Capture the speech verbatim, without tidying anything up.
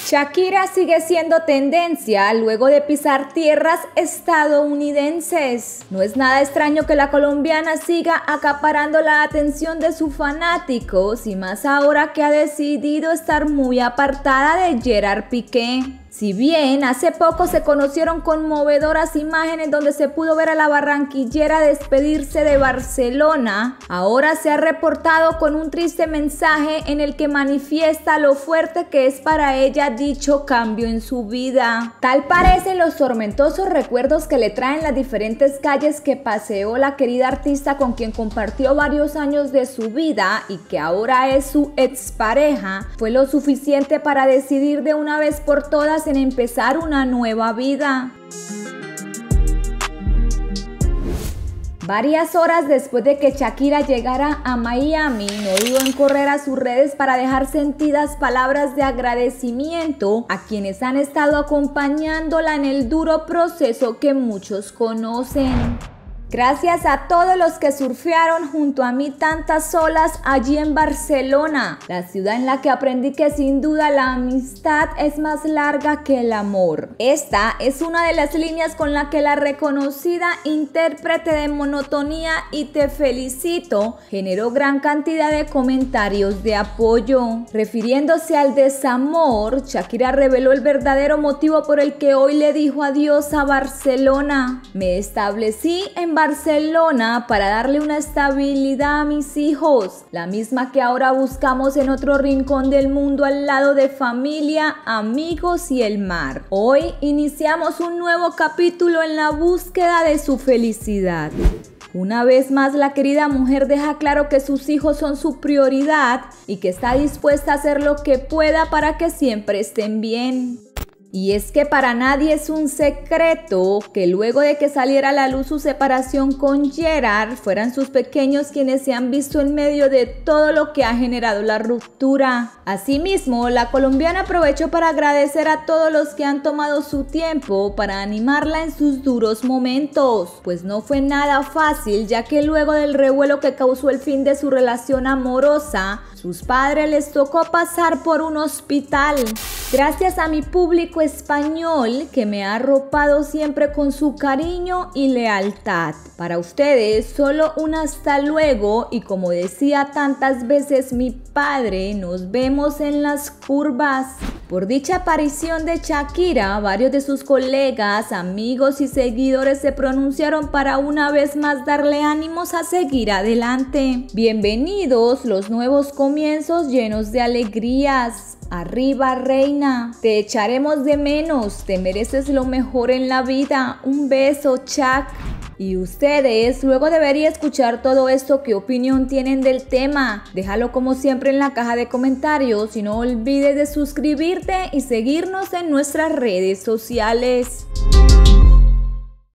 Shakira sigue siendo tendencia luego de pisar tierras estadounidenses. No es nada extraño que la colombiana siga acaparando la atención de sus fanáticos y más ahora que ha decidido estar muy apartada de Gerard Piqué. Si bien hace poco se conocieron conmovedoras imágenes donde se pudo ver a la barranquillera despedirse de Barcelona, ahora se ha reportado con un triste mensaje en el que manifiesta lo fuerte que es para ella dicho cambio en su vida. Tal parecen los tormentosos recuerdos que le traen las diferentes calles que paseó la querida artista con quien compartió varios años de su vida y que ahora es su expareja, fue lo suficiente para decidir de una vez por todas en empezar una nueva vida. Varias horas después de que Shakira llegara a Miami, no dudó en correr a sus redes para dejar sentidas palabras de agradecimiento a quienes han estado acompañándola en el duro proceso que muchos conocen. Gracias a todos los que surfearon junto a mí tantas olas allí en Barcelona, la ciudad en la que aprendí que sin duda la amistad es más larga que el amor. Esta es una de las líneas con la que la reconocida intérprete de Monotonía y Te Felicito generó gran cantidad de comentarios de apoyo. Refiriéndose al desamor, Shakira reveló el verdadero motivo por el que hoy le dijo adiós a Barcelona. Me establecí en Barcelona para darle una estabilidad a mis hijos, la misma que ahora buscamos en otro rincón del mundo al lado de familia, amigos y el mar. Hoy iniciamos un nuevo capítulo en la búsqueda de su felicidad. Una vez más, la querida mujer deja claro que sus hijos son su prioridad y que está dispuesta a hacer lo que pueda para que siempre estén bien. Y es que para nadie es un secreto que luego de que saliera a la luz su separación con Gerard, fueran sus pequeños quienes se han visto en medio de todo lo que ha generado la ruptura. Asimismo, la colombiana aprovechó para agradecer a todos los que han tomado su tiempo para animarla en sus duros momentos, pues no fue nada fácil, ya que luego del revuelo que causó el fin de su relación amorosa, sus padres les tocó pasar por un hospital. Gracias a mi público español que me ha arropado siempre con su cariño y lealtad. Para ustedes solo un hasta luego y como decía tantas veces mi padre, nos vemos en las curvas. Por dicha aparición de Shakira, varios de sus colegas, amigos y seguidores se pronunciaron para una vez más darle ánimos a seguir adelante. Bienvenidos los nuevos comienzos llenos de alegrías. Arriba, reina, te echaremos de menos, te mereces lo mejor en la vida. Un beso, Shak. Y ustedes, luego debería escuchar todo esto, ¿qué opinión tienen del tema? Déjalo como siempre en la caja de comentarios y no olvides de suscribirte y seguirnos en nuestras redes sociales.